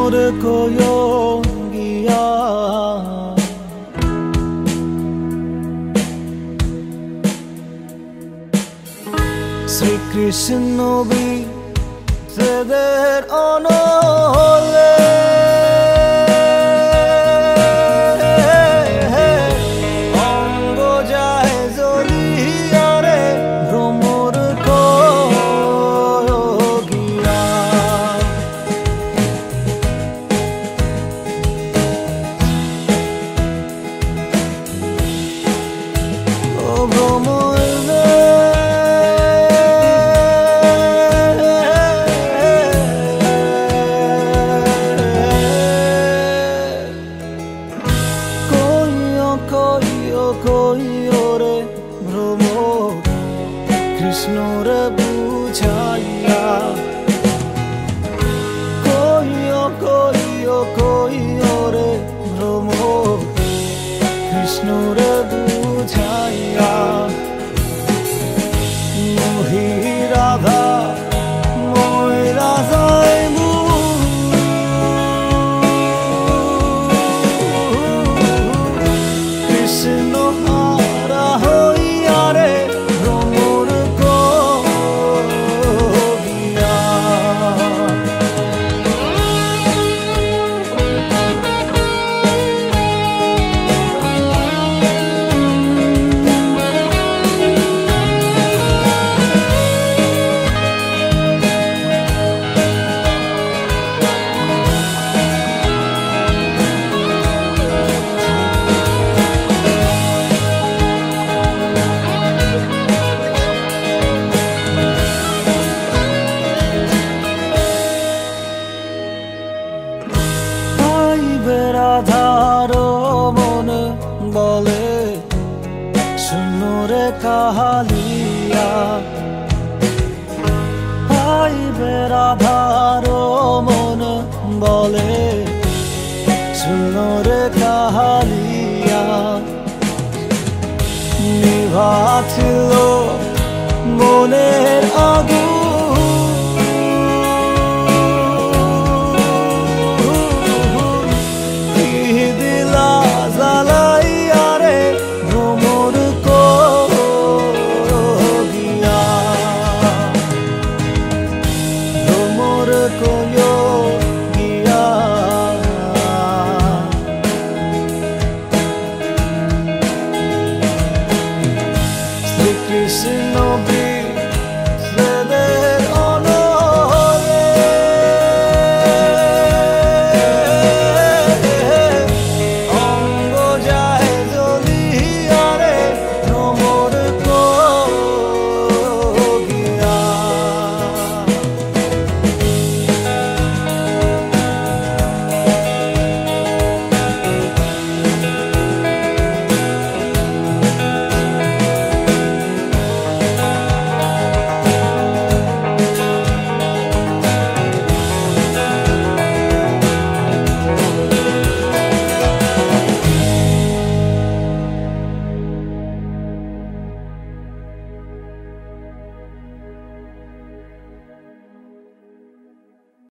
भ्रमर कोयो गिया श्री कृष्ण भी तेरे अनले अंग जाए जलिया रे भ्रमर कोयो गिया ओ भ्रमर কইও রে ভ্রমর কৃষ্ণ রে বুঝাইয়া কইও রে ভ্রমর কৃষ্ণ রে বুঝাইয়া মোহি রাধা মই রাধাই রাধারো মনে বলে শুনো রে কাহালিয়া আইবে রাধারো মনে বলে শুনো রে কাহালিয়া নিভাছিল মনের আগুন Koyo